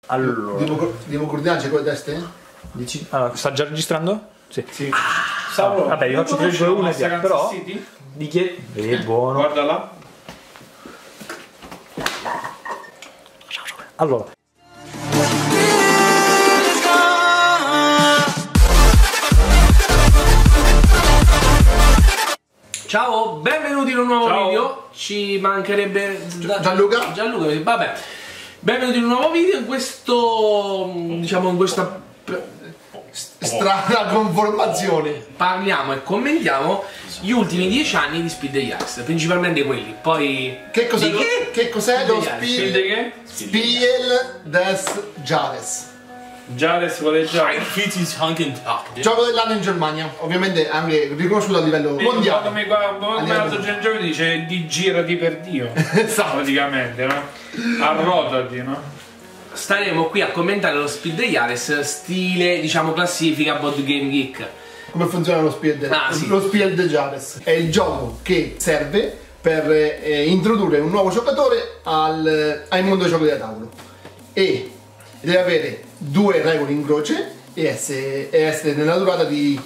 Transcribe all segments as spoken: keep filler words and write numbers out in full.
Allora, devo, devo coordinarci con le teste? dici... allora, sta già registrando? Sì. Sì. Ah, Salvo, vabbè, io faccio tre, due, uno e via. Però City? di che? È buono. Guarda là. Allora, ciao, benvenuti in un nuovo Ciao. video. Ci mancherebbe Gianluca? Gianluca, vabbè. Benvenuti in un nuovo video. In questo, diciamo, in questa Strana conformazione. parliamo e commentiamo gli ultimi dieci anni di Speed the Axe, principalmente quelli. Poi Che cos'è? di Lo, che? che cos'è lo Spiel- Spiel Spiel, che? Spiel des Jahres? Jahres vuole già. Gioco dell'anno in Germania, ovviamente anche riconosciuto a livello Un po' mondiale. come qua, un po' come Andiamo. l'altro Gengio dice di girati per Dio. Esatto. Praticamente, no? Arrotati, no? Staremo qui a commentare lo Speed the Axe stile, diciamo, classifica Board Game Geek. Come funziona lo Spiel de, Ah, sì. lo Spiel des Jahres? È il gioco che serve per eh, introdurre un nuovo giocatore al, al mondo dei giochi da tavolo e deve avere due regole in croce e essere, e essere nella durata di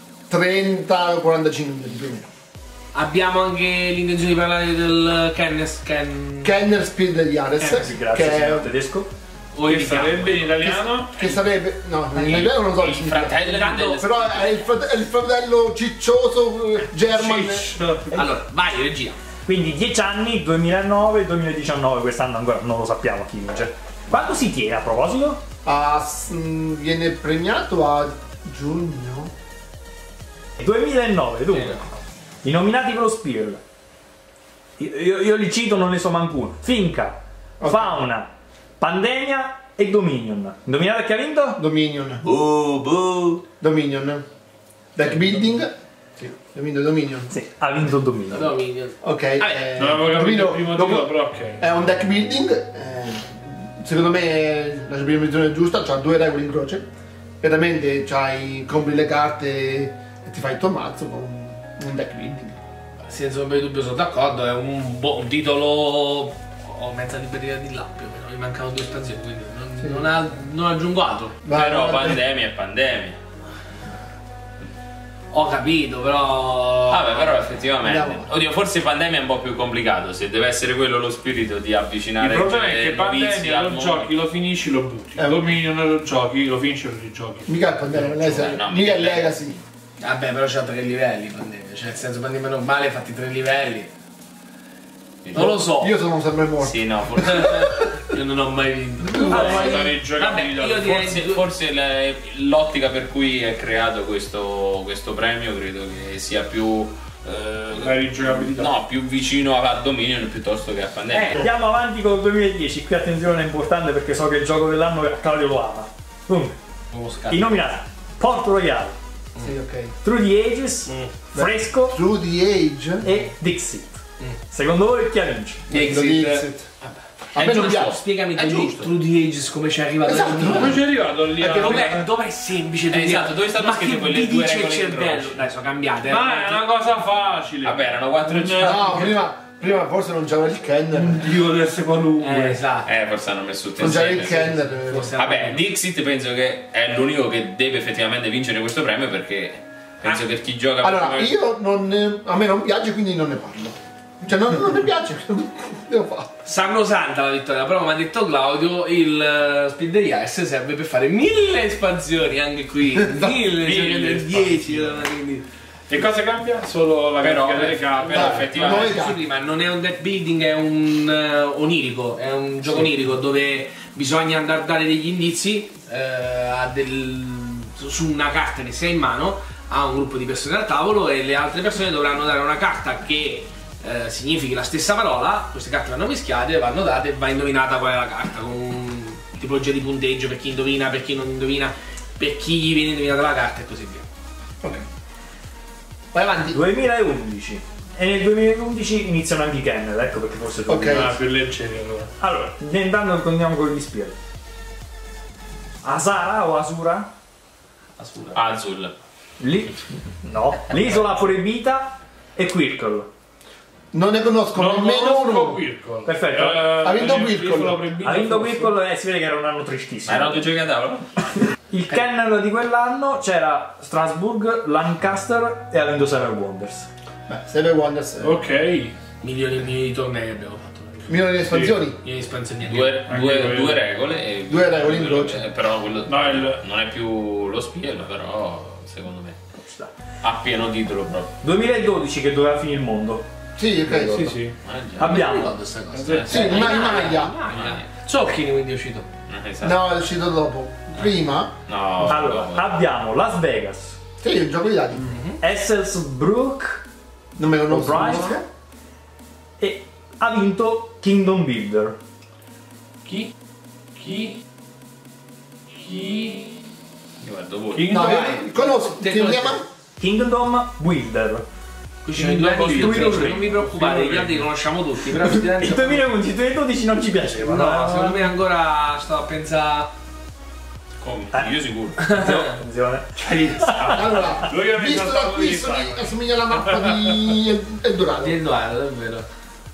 trenta quarantacinque minuti più o meno. Abbiamo anche l'intenzione di parlare del Kennes Ken... Kenner Spiel des Jahres, eh, sì, grazie, che, signor è, tedesco. o Che il sarebbe in italiano? che sarebbe, no, in italiano non so Il fratello Intanto- del... però è il, frate- è il fratello ciccioso eh, German. Ciccio. Allora, vai, regia. Quindi dieci anni, duemilanove duemiladiciannove, quest'anno ancora non lo sappiamo chi vince. Quando si tiene a proposito? Ah, s- mh, viene premiato a giugno. duemilanove, dunque. I nominati per lo Spiel. Io, io, io li cito, non ne so manco uno. Finca, Ok. Fauna, Pandemia e Dominion. Indovinate chi ha vinto? Dominion. Uh, buh. Dominion. Deck building. Sì. Dominion. Dominion. Sì, ha vinto Dominion. Dominion. Ok. Vabbè, eh, Non avevo capito Dominion- il primo dopo- titolo, però ok. È un deck building. eh, secondo me è la definizione giusta. C'ha due regole in croce. Veramente c'hai, compri le carte e ti fai il tuo mazzo con un deck building. senza ombra di dubbio sono d'accordo, è un, bo- un titolo... Ho mezza libreria di là più o meno, mi mancano due espansioni, quindi non, Sì. non, ha- non aggiungo altro. Vai, Però vai, pandemia è pandemia. Ho capito, però... Vabbè, però effettivamente. Andiamo. Oddio, forse pandemia è un po' più complicato. Se deve essere quello lo spirito di avvicinare Il problema è eh, che novizi pandemia al lo mondo. giochi, lo finisci, lo butti. Eh. Dominion lo giochi, lo finisci e lo rigiochi. Mica è Pandemia, lei sa- no, mica è mica è Legacy. Vabbè, però c'ha tre livelli pandemia, cioè nel senso pandemia normale fatti tre livelli. Non lo so. Io sono sempre morto. Sì, no, forse. Io non ho mai vinto. Vabbè, Vabbè, la rigiocabilità. io direi Forse, due- forse le- l'ottica per cui è creato questo, questo premio credo che sia più. eh, La rigiocabilità. No, più vicino a Dominion piuttosto che a Pandemia. Eh, andiamo avanti con il duemiladieci. Qui attenzione, è importante perché so che il gioco dell'anno Claudio lo ama. Dunque, Uno scatto. i nominati: Port Royale, Sì, ok. Through the Ages, Fresco Through the Age. e Dixit. Secondo voi chi vince? Dixit. Dixit. A È me non giusto. piace. Spiegami È tu giusto. Through the Ages come ci è arrivato. Esatto. Come ci è arrivato lì? Perché a- Dov'è, dov'è semplice? Eh, esatto, dove stanno Ma scritte che quelle vi due dice il regole in cervello? croce? Dai, sono cambiate. eh. Ma è una cosa facile. Vabbè, erano quattro G. No, prima, prima forse non c'era il Kenner. Un dio adesso qualunque. Eh, esatto. Eh, forse hanno messo tutti Non c'era insieme. il sì. Kenner. Forse- Vabbè, Dixit penso che è l'unico che deve effettivamente vincere questo premio perché penso che chi gioca per Allora, prima- io non. A me non piace, quindi non ne parlo. Cioè, non, non mi piace. Devo fare. Sacrosanta la vittoria, però come ha detto Claudio, il eh, Speed the Axe serve per fare mille espansioni, anche qui. Mille, cioè Mille del dieci. Quindi. E cosa cambia? Solo la Però, grafica delle carte. però Dai, effettivamente noi- Sì, prima, non è un deck building, è un eh, onirico, è un gioco onirico dove bisogna andare a dare degli indizi eh, a del- su una carta che si ha in mano a un gruppo di persone al tavolo e le altre persone dovranno dare una carta che eh, significhi la stessa parola. Queste carte vanno mischiate, vanno date e va indovinata qual è la carta con un tipologia di punteggio per chi indovina, per chi non indovina, per chi gli viene indovinata la carta e così via. Ok. Vai avanti. duemilaundici. E nel duemilaundici iniziano anche i Kenner, ecco perché forse tu. Ok. Ah, più leggeri allora. Allora, intanto andiamo con gli Spiel. Asara o Asura? Assurdo. Azul. Lì? No. L'isola proibita e Quirkle. Non ne conosco Non nemmeno conosco uno. Quirkle. Perfetto. Eh, Ha vinto io- io Quirkle. sono Prebino, Ha vinto forse. Quirkle e si vede che era un anno Ma tristissimo. erano due giochi a tavola? Il kernel di quell'anno c'era Strasbourg, Lancaster e ha vinto Seven Wonders. Beh, Seven Wonders. Ok. Milioni e milioni di tornei abbiamo fatto. Milioni di espansioni. Milioni di espansioni. Due, Anche due, quello. due regole e Due regole in quello- croce. eh, però quello No, il- non è più lo Spiel, però secondo me Ci sta. ha pieno titolo proprio. duemiladodici che doveva finire il mondo. Sì, ok. Sì, sì. Eh, già. Non mi Abbiamo ricordo questa cosa. Sì, una in maglia. Zocchini quindi è uscito. Eh, esatto. No, è uscito dopo. Prima? No, allora, no. abbiamo Las Vegas, Sì, il gioco di dadi. Esselsbrook Non me lo conosco. O'Brien e ha vinto Kingdom Builder. Chi? Chi? Chi? Io guardo voi. Chi? No, Vai. eh, conosco. Te Si conosci? chiama? Kingdom Builder. Qui ci sono i due anni Costruire differenza, un non vi preoccupate, gli altri li conosciamo tutti, però Il effettivamente... duemilaundici duemiladodici non ci piaceva. No, secondo me ancora sto a pensare... Come? Eh. Io sicuro. Attenzione. Allora, Lui era visto risaltato da qui di sono- sangue. assomiglia alla mappa di Eldorado. Di Edoardo, davvero.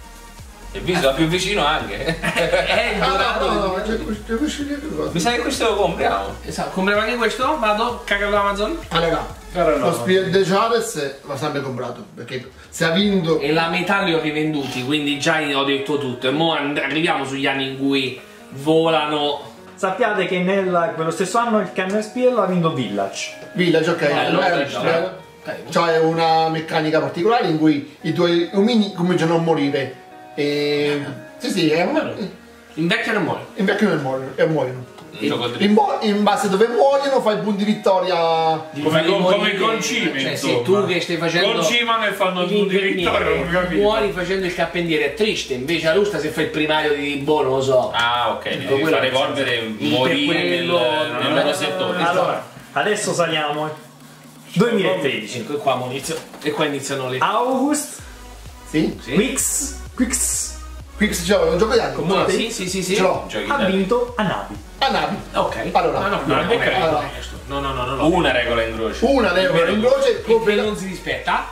E visto da più vicino anche. È Ah, Edoardo. no, no, no, c'è c'è questo libro. Mi sa che questo lo compriamo. Esatto, compriamo anche questo, vado, cagato Amazon. Allora, Cara no. lo Spiel de Jales va sempre comprato perché se ha vinto E la metà li ho rivenduti, quindi già ho detto tutto. E mo and- arriviamo sugli anni in cui volano. Sappiate che nel quello stesso anno il Kernel Spiel ha vinto Village. Village, ok. Bello, Eh, bello. bello. Carino. C'è una meccanica particolare in cui i tuoi omini cominciano a morire. E... Sì, sì, è un... Invecchiano e muoiono. invecchiano e muoiono. E muoiono. Un gioco di... In, bo- in base a dove muoiono fai punti vittoria. Come, con, come i Morire- concime, cioè, insomma. se tu che stai facendo Concimano e fanno il tutti i vittoria, non ho capito. muori facendo il cappendiere è triste, invece a Lusta se fai il primario di boh, non lo so. Ah, ok, Ecco, devi quello fare è il evolvere, senso. morire Per nel, quello- nel loro settore. Allora, adesso saliamo. duemilatredici. Ecco, e qua mo inizio- e qua iniziano le August, Sì? Sì. Quix, Quix Quix c'è un gioco di anni. Comunque, sì, sì, sì, sì. Ce l'ho. Giochi ha da- vinto Anabi. A navi. Ok. Allora, Ah, no, no, no, ok. ok. Allora. No, no, no, no, no. Una regola in croce. Una regola in croce Il che coopera- non si rispetta.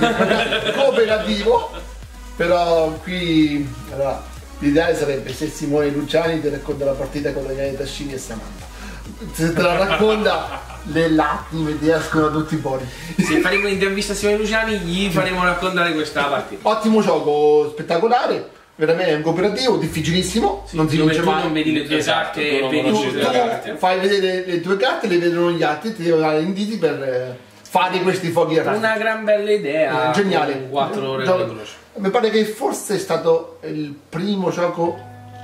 cooperativo. Però qui allora, l'ideale sarebbe se Simone Luciani ti racconta la partita con Daniele Tascini e Samantha. Se te la racconta le lacrime ti escono da tutti i pori. Se faremo un'intervista a Simone Luciani gli faremo raccontare questa partita. Ottimo gioco, spettacolare, veramente è un cooperativo, difficilissimo, non si Dove vince tu mai. non vedi le tue Esatto, carte tu e non vedi conosci tutte le le Tu carte. fai vedere le tue carte, le vedono gli altri, ti devono dare indizi per eh, fare questi fuochi artistici. Una gran bella idea. Eh, geniale. con quattro ore Gioco- di croce. Mi pare che forse è stato il primo gioco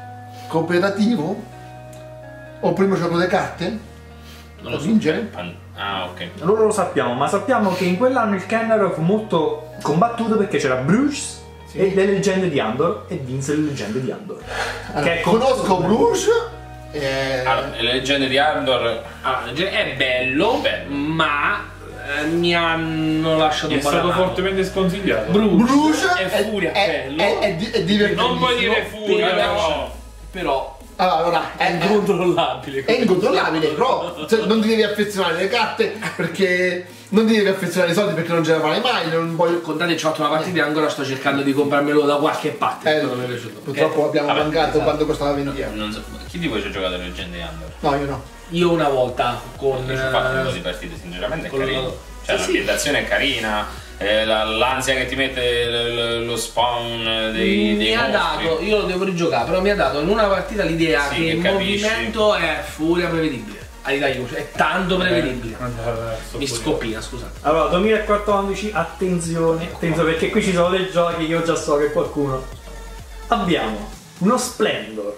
cooperativo o il primo gioco delle carte Non lo a so. vincere. Pan- Ah, ok. Loro lo sappiamo, ma sappiamo che in quell'anno il Kenner fu molto combattuto perché c'era Bruce Sì. e le leggende di Andor e vinse le leggende di Andor. Allora, che è conosco Bruce. eh, Allora, le leggende di Andor. Allora, è bello, Bello. ma eh, mi hanno lasciato È un po' da stato mano. fortemente sconsigliato. Bruce, Bruce è furia, è, bello. è, è, di- è divertentissimo. Non puoi dire furia, però- no. però Allora, allora, è è, è, incontrollabile. è incontrollabile, però cioè, non ti devi affezionare alle carte perché non ti devi affezionare ai soldi perché non ce la farai mai. Non voglio... Contate, ci ho fatto una partita e ancora sto cercando di comprarmelo da qualche parte. Eh, non mi è piaciuto. purtroppo abbiamo vabbè, mancato esatto. quando costava venti euro. Non so, chi di voi ci ha giocato alle leggende di Andor? No, io no. Io una volta con Io ci ho fatto un po' di eh, partite, sinceramente è con carino. lo- Cioè, sì, sì. l'ambientazione è carina, eh, la- l'ansia che ti mette l- l- lo spawn dei, dei mi ha mostri. dato, io lo devo rigiocare, però mi ha dato in una partita l'idea Sì, che che il capisci. movimento è furia prevedibile. All'Italia è tanto prevedibile. Eh, sto Mi fuori. scoppina, scusate. Allora, duemilaquattordici, attenzione, attenzione perché qui ci sono dei giochi che io già so che qualcuno. Abbiamo uno Splendor,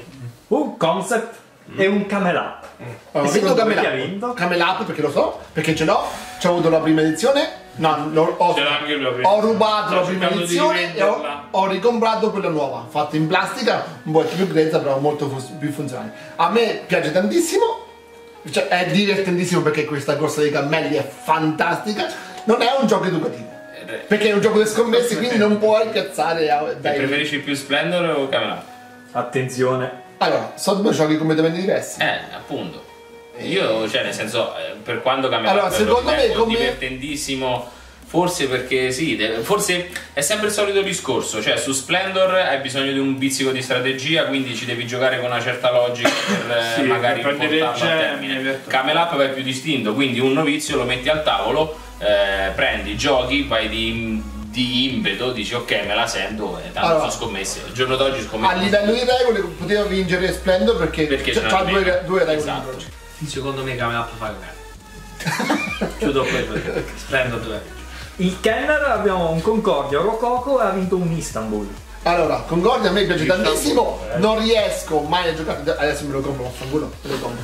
un Concept e un Camel Up. Ho E vinto secondo Camel me chi ha Up. vinto? Camel Up perché lo so, perché ce l'ho, ci ho avuto la prima edizione. No, l'ho- ho, Ce l'ha anche lui la prima. ho rubato Sto la prima cercando di edizione e ho, rivenderla. ho ricomprato quella nuova, fatta in plastica, un po' più grezza, però molto fu- più funzionale. A me piace tantissimo, cioè, è divertentissimo perché questa corsa dei cammelli è fantastica. Non è un gioco educativo, perché è un gioco di scommesse, quindi non puoi cazzare a, E dai. preferisci più Splendor o Camel Up? Attenzione. Allora, sono due giochi completamente diversi. Eh, appunto. Io, cioè, nel senso, eh, per quando Camel Allora, Up secondo me è come- divertentissimo, Forse perché sì, deve- forse è sempre il solito discorso, cioè su Splendor hai bisogno di un pizzico di strategia, quindi ci devi giocare con una certa logica per eh, Sì, magari per prendere portarlo a gemme, termine. per- Camel Up vai più distinto, quindi un novizio lo metti al tavolo, eh, prendi, giochi, vai di, di impeto, dici ok me la sento e tanto Allora, sono scommesse. Il giorno d'oggi A scommetto. livello di regole poteva vincere Splendor perché, Perché c'ha ce c'ha n'ha due, meno. due regole Esatto. in croce. Secondo me Camel Up fa cagare. Chiudo qui. Splendo due. Il Kenner abbiamo un Concordia Rococo e ha vinto un Istanbul. Allora, Concordia a me piace Istanbul, tantissimo, eh. non riesco mai a giocare, adesso me lo compro, vaffanculo, me lo compro.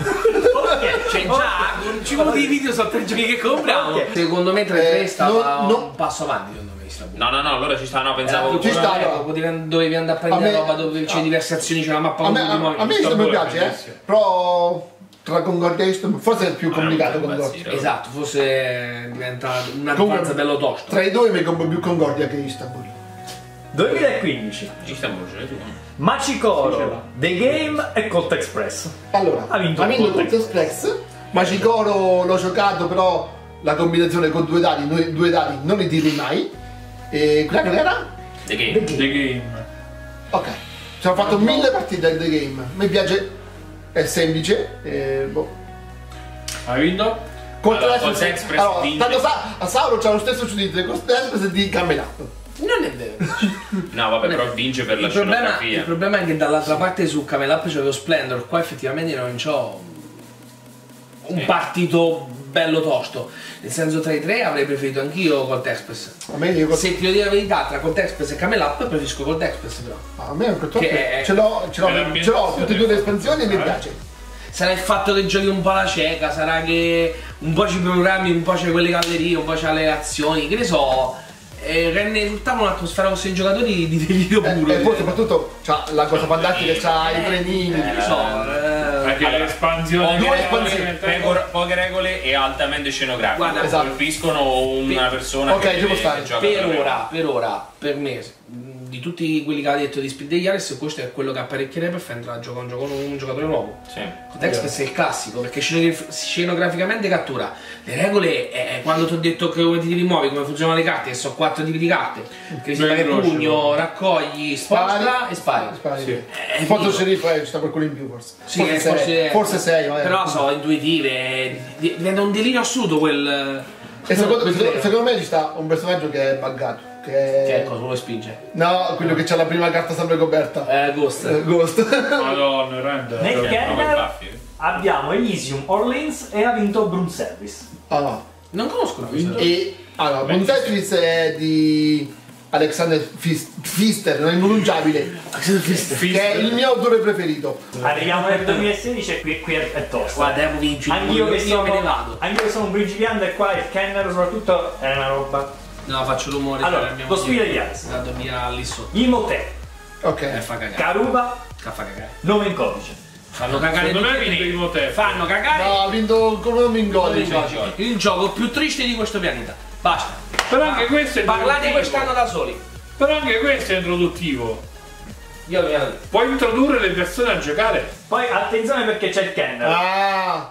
Ok, C'è già, non ci vuole dei video sotto i giochi che compriamo. Ok. Secondo me tre tre Eh, stava no, no. un passo avanti, secondo me Istanbul. No, no, no, allora ci sta, no, pensavo Era Ci più sta, una- no. potevi- dovevi andare a prendere A me- roba dove c'è a- diverse azioni, c'è una mappa A con me, tutti i a, modi. a me Istanbul Istanbul è piace, eh, bellissimo. però tra Concordia e Istanbul forse è più Ah, non complicato puoi Concordia. impazzire. Esatto, forse diventa una Comunque, forza bello tosto. Tra i due mi compro più Concordia che Istanbul. duemilaquindici. Istanbul ce l'hai tu. Machikoro, The Game e Colt Express. Allora, Ha vinto ha vinto Colt Colt Express, Machikoro l'ho giocato però la combinazione con due dadi, due, due dadi non li tiri mai. E quella che era? The Game. The Game. Ok, ci ho fatto mille partite al The Game, mi piace, è semplice, e, boh. Hai vinto? Colt Allora, Express- Colt Express allora, vince. tanto sa, a Sauro c'ha lo stesso giudizio di Colt Express e di Camel Up. Non è vero. No, vabbè, però vince per la Il problema, il scenografia. problema è che dall'altra parte su Camel Up c'avevo Splendor, qua effettivamente non c'ho un Sì. partito bello tosto. Nel senso tra i tre avrei preferito anch'io Colt Express. A me, io, Se ti devo dire la verità, tra Colt Express e Camel Up preferisco Colt Express però. a me Colt Che Express è- ce l'ho, ce l'ho, è ce l'ho l'ambientazione. tutte e due le espansioni e mi Eh. piace. Sarà il fatto che giochi un po' alla cieca, sarà che un po' ci programmi, un po' c'è quelle gallerie, un po' c'è le azioni, che ne so, e rende tutta un'atmosfera con sei giocatori di delirio E, puro. e poi soprattutto c'ha la cosa fantastica, c'ha i trenini. Eh, lo so, eh, Anche Allora, l'espansione. Poche Due regole, espansioni. poche- poche regole e altamente scenografiche. Guarda, esatto. Colpiscono una persona Ok, che, ci può che stare. gioca per davvero. ora, per ora, per me, mh, di tutti quelli che ha detto di Speed degli Ares, questo è quello che apparecchierebbe per far entrare a giocare un, gioco, un giocatore nuovo. Sì. Colt Express è il classico perché scenograf- scenograficamente cattura le regole. È quando ti ho detto che come ti rimuovi, come funzionano le carte, che sono quattro tipi di carte, che si Ben fare veloce, pugno, no? raccogli, sposta e spari. Spari. Sì. È Forse figo. sceriffo eh, ci sta qualcuno in più forse. Sì, forse, eh, sei, forse, forse sei, magari. però sono intuitive, di- diventa un delirio assoluto quel. E secondo, quel secondo- treno. secondo me ci sta un personaggio che è buggato. Che è... Che ecco, lo spinge. No, quello che c'ha la prima carta sempre coperta. Eh, Ghost. Eh, Ghost. Madonna, rende. Nel Come Kenner Buffy. abbiamo Elysium Orleans e ha vinto Broom Service. Ah, Non conosco la cosa. e allora, Moon Tetris è di Alexander Fis- Pfister, non è impronunciabile. Che è il mio autore preferito. Arriviamo nel duemilasedici e qui, qui è, è tosta. Guarda, devo vincere. Anch'io che, io sono, me ne vado. anch'io che sono un principiante e qua il Kenner soprattutto è una roba. No, faccio rumore. Allora, per la mia lo moglie. Speed degli Ares. Vado via lì sotto. Imhotep, Ok. Eh, fa cagare. Karuba, Fa cagare. nome in codice. Fanno cagare Secondo me tutti ha i vinto tre. il Motep. Fanno cagare. No, ha vinto come non mi ingodi. il, il gioco più triste di questo pianeta. Basta. Però anche questo è Parlate introduttivo. quest'anno da soli. Però anche questo è introduttivo. Io mi vado. Puoi introdurre le persone a giocare. Poi attenzione perché c'è il Kenner. Ah,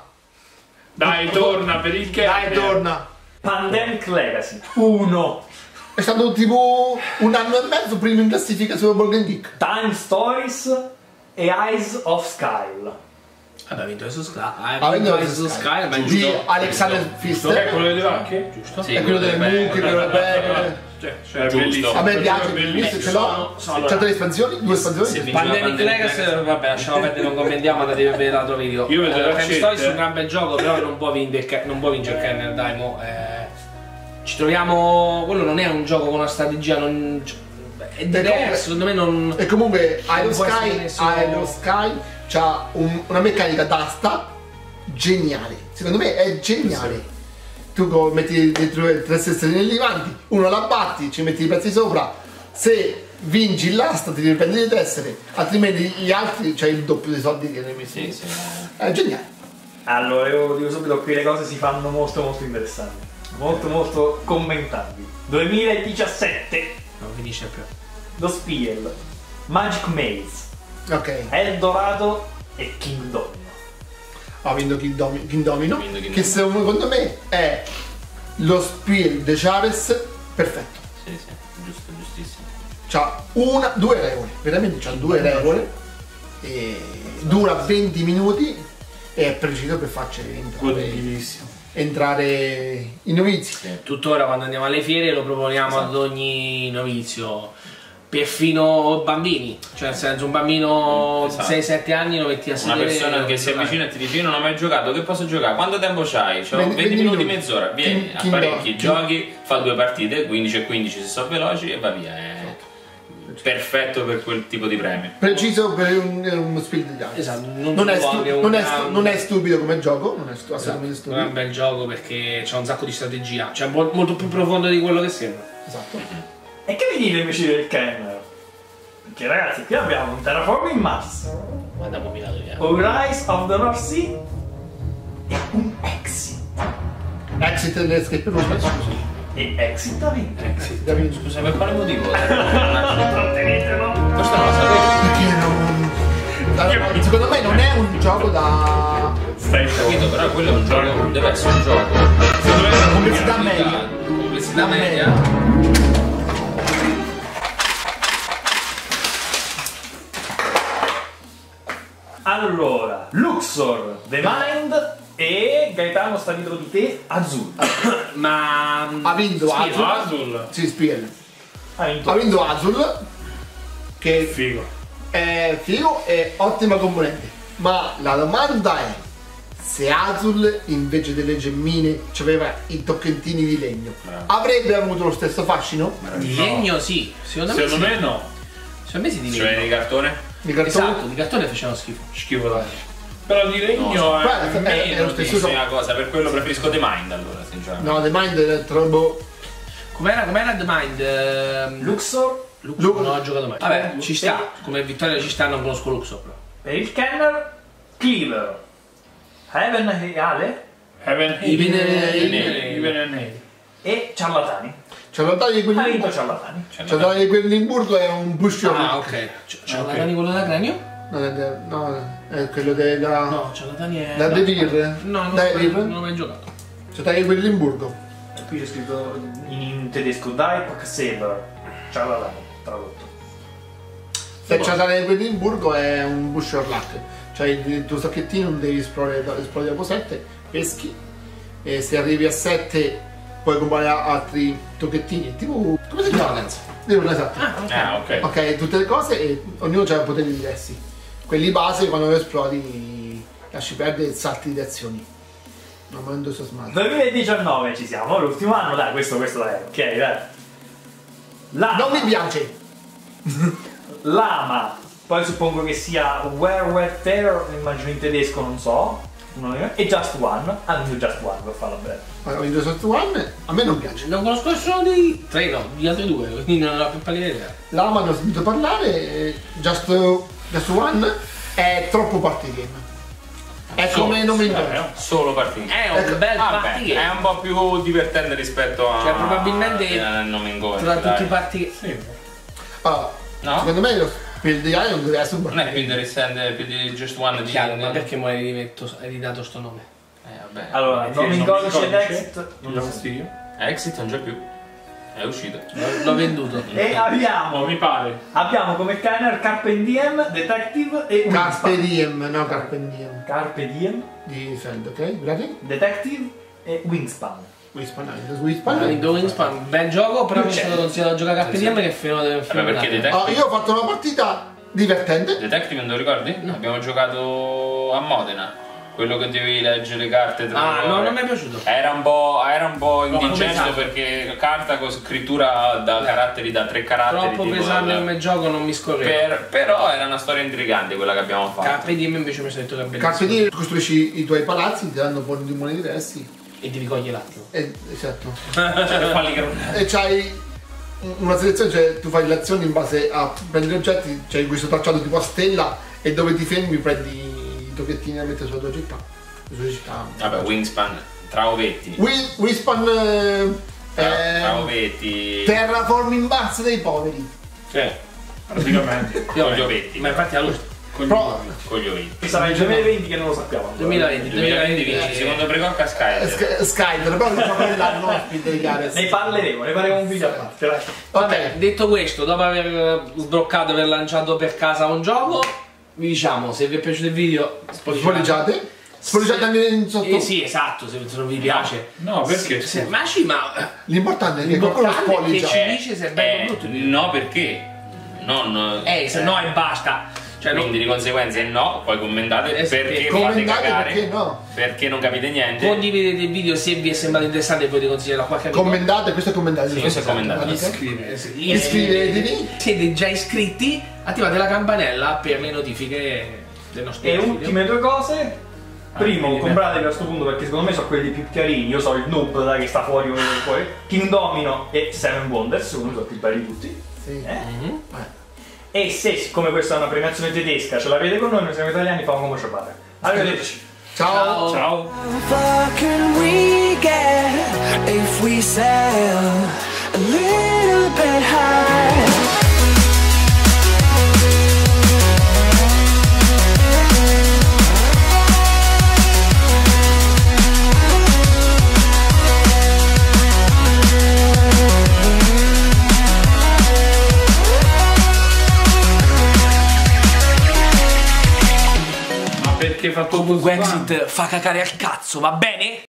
Dai, torna per il che. dai, torna. Pandemic Legacy uno. È stato tipo un anno e mezzo prima in classifica su Golden Geek. Time Stories e Eyes of Sky. Vabbè, ha vinto adesso Sky. Ha vinto adesso Sky. Ma Di giusto. Alexander Che è Pfister. quello delle vacche? Giusto. Sì, È quello delle delle mucche, quello delle pecore. Cioè, cioè, è Giusto. bellissimo. A me piace, Quello è bellissimo, ce l'ho. sono- C'ha tre espansioni? Due espansioni? Se vince Pandemic la Pandemic Legacy, Legacy. vabbè, lasciamo perdere, non commentiamo, andatevi a vedere l'altro video. Io vedo Eh, le Time accette. Stories è un gran bel gioco, però non può vincere, non può vincere il Kenner, dai, mo. eh, ci troviamo. Quello non è un gioco con una strategia, non. È diverso, secondo me non. E comunque Idle Non può essere Sky, messo- Idle Sky c'ha un- una meccanica d'asta geniale. Secondo me è geniale. Tu co- metti dentro le tre stelline livanti, uno la batti, ci metti i pezzi sopra. Se vinci l'asta ti riprendi le tessere, altrimenti gli altri c'hai il doppio dei soldi che ne hai messi. Sì, sì. È geniale. Allora, io dico subito qui le cose si fanno molto molto interessanti. Molto molto commentabili. duemiladiciassette. Non finisce più. Lo Spiel, Magic Maze, Ok. Eldorado e King Domino. Ha vinto King, Domi- King Domino. Ha vinto King che Domino. secondo me è lo Spiel de Chaves perfetto. Sì, sì, giusto, giustissimo. C'ha una, due regole, veramente c'ha due regole. E dura venti minuti e è preciso per farci entrare, Godibilissimo. entrare i novizi. Sì. Tuttora quando andiamo alle fiere lo proponiamo Esatto. ad ogni novizio, perfino bambini, cioè nel senso un bambino di Esatto. sei sette anni lo metti a Una sedere persona che e si giocare. avvicina e ti dice io non ho mai giocato, che posso giocare? Quanto tempo c'hai? C'ho venti venti minuti, minuti. mezz'ora, vieni, Chi- chi apparecchi, no? giochi, fa due partite, quindici e quindici se sono veloci e va via. È perfetto per quel tipo di premio. Preciso per un, uno Spiel de Chaves. Esatto, non, Non, è si può stu- avere un non, è gran- stu- non è stupido come gioco, non è stu- Esatto, assolutamente non è un stupido. bel gioco perché c'è un sacco di strategia, cioè mol- molto più profondo di quello che sembra. Esatto. E che mi dite invece del Kenner? Perché ragazzi, qui abbiamo un Terraforming Mars, Ma da combinato via. un Rise of the North Sea e un Exit. Exit dell'escape room. E Exit da vincere. Da vincere. Scusa, per quale motivo? Trattenetelo. Questo non lo sapevo. Perché non... Allora, secondo me non è un gioco da Stai Capito, però quello è un gioco, deve essere un gioco. complessità media. Complessità media. Allora, Luxor, The Mind e Gaetano sta dietro di te, Azul. Ma Ha vinto Sì, Azul. Azul. Sì, Spiel. Ha vinto. Ha vinto Azul, che Figo. è figo e ottima componente. Ma la domanda è se Azul invece delle gemmine aveva i tocchettini di legno, Bravo. avrebbe avuto lo stesso fascino? di No. legno sì, secondo me Secondo sì. me no. Secondo me sì di Cioè legno. di cartone? Di cartone? Esatto, di cartone facevano schifo. Schifo dai. Però di legno No, è guarda, è- è meno lo stesso di- gioco. Una cosa, per quello preferisco The Mind allora, sinceramente. No, The Mind è troppo. Com'era, com'era The Mind? Ehm, Luxor Luxor Lu- non ho giocato mai. Vabbè, ci sta, come vittoria ci sta, non conosco Luxor però. per il Kenner, Cleaver, Heaven e Ale Heaven I Hill. Venere- I Venere. e Ciarlatani. C'è la taglia di Ha vinto Quedlinburgo. Ciarlatani. Cioè, C'è la taglia di Quedlinburgo è un pusher. Ah, ok. C'è c'è Ok. la Tani quello da cranio? No, è- no, è quello della. No, c'è la Tani è. Da no. De Vir? No, non, Dai, l'ho- Vir? non l'ho mai giocato. C'è la taglia di Quedlinburgo. E qui c'è scritto in, in tedesco Diepak Saber. Ciarlatani, tradotto. Se c'è la taglia di Quedlinburgo è un pusher luck. Cioè il tuo sacchettino devi esplorare, esplorare dopo sette, peschi e se arrivi a sette puoi comprare altri tocchettini. Tipo. Come si chiama? Devo- Esatto. Ah, ok. Ok, tutte le cose e ognuno ha poteri diversi. Quelli base quando lo esplori lasci perdere e salti di azioni. Non me lo entusiasmato. duemiladiciannove ci siamo, l'ultimo anno, dai, questo, questo dai, ok, dai. Lama, Non mi piace. Lama, poi suppongo che sia Werewolf Terror, immagino in tedesco, non so. non è- E Just One, ha vinto Just One per farla bene. Ma ho vinto sotto One, a me non piace. Non conosco nessuno dei tre, no, gli altri due, quindi non ho la più pallida idea. Lama ne ho sentito parlare, e Just, Just One è troppo party game. È Solo- come non mi ricordo. eh, Solo partite. È un Ecco, bel Vabbè, party è game. un po' più divertente rispetto a. Cioè, probabilmente a nome incontro, Tra dai. tutti i party Sì. Allora, No? secondo me lo Spiel di Iron deve essere un Non è più interessante, più di Just One di. chiaro, ma perché mo hai rimetto- hai ridato sto nome? Eh, vabbè. Allora, Sì, nome in non mi codice ed codice. exit. Non lo so io. Exit non c'è più. È uscito. L'ho venduto. E abbiamo, No, mi pare. abbiamo come Kenner Carpe Diem, Detective e Carpe Wingspan. Diem, no Carpe Diem. Carpe Diem, Di Feld, ok? Guardate. Detective e Wingspan. Wispan, Ha Wispan. vinto Wingspan, bel gioco, però mi C'è. sono consigliato a giocare a Carpe Diem che è fino del Vabbè, perché film. Detective. Oh, io ho fatto una partita divertente. Detective non te lo ricordi? Abbiamo giocato a Modena. Quello che dovevi leggere le carte tra Ah, le no, ore. non mi è piaciuto. Era un po', era un po' indigesto pesante. perché carta con scrittura da caratteri, da tre caratteri. Troppo tipo pesante da- come gioco, non mi scorreva. per- però era una storia intrigante quella che abbiamo fatto. Carpe Diem invece mi sono detto che è bellissimo. Carpe Diem, costruisci i tuoi palazzi, ti danno buoni limoni diversi. E devi cogliere l'attimo. E, esatto. Cioè, falli che- E c'hai una selezione, cioè tu fai le azioni in base a prendere oggetti, c'hai questo tracciato tipo a stella e dove ti fermi prendi i tocchettini da mettere sulla tua città. Sulla tua città. Vabbè, Wingspan, tra ovetti. Wi- Wispan eh, Tra, è tra ovetti. Terraforming Mars dei poveri. Sì. Praticamente. Con gli ovetti. Ma infatti a lui. Però Coglioni. Ci sarà il duemilaventi che non lo sappiamo. duemilaventi, duemilaventi vince, duemilaventi. secondo Precocca Sky. Sk- Skyler, però diciamo quella non ospite di gare. Ne parleremo, ne faremo un video a parte. dai. Vabbè, Ok, detto questo, dopo aver sbloccato e aver lanciato per casa un gioco, vi diciamo, se vi è piaciuto il video, spoleggiate. Spoleggiate anche in sotto. Eh sì, esatto, se se non vi piace. No, perché? Se- ma sì, ma L'importante è che qualcuno l'importante è che spoleggia. ci dice se è bello o Eh, brutto il video. no, perché? Non. Eh, se no e basta. Cioè, non- Quindi di conseguenza no, poi commentate Eh, perché perché fate commentate cagare, perché no. perché non capite niente. condividete il video se vi è sembrato interessante e potete consigliarlo a qualche amico. Commentate, questo è commentato. Sì, questo è commentato. Iscrivetevi. Eh, sì. Iscrivetevi. Siete già iscritti, attivate la campanella per le notifiche del nostro E video. ultime due cose. Primo, quindi- compratevi a questo punto perché secondo me sono quelli più chiarini. Io so il noob dai, che sta fuori, fuori. King Domino e Seven Wonders, secondo me sono più belli tutti. Sì. Eh? Mhm. E se, siccome questa è una premiazione tedesca, ce l'avete con noi, noi siamo italiani, famo come ci pare. Arrivederci. Ciao. Ciao. How far can we get if we sail a little bit high? Ma perché fa tutto Comunque spam? Exit fa cacare al cazzo, va bene?